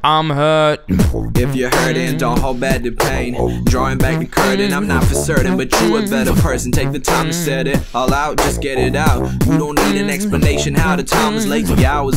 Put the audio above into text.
I'm hurt. If you're hurting, don't hold back the pain. Drawing back the curtain, I'm not for certain, but you a better person. Take the time to set it all out, just get it out. You don't need an explanation how the time was late. Yeah, I was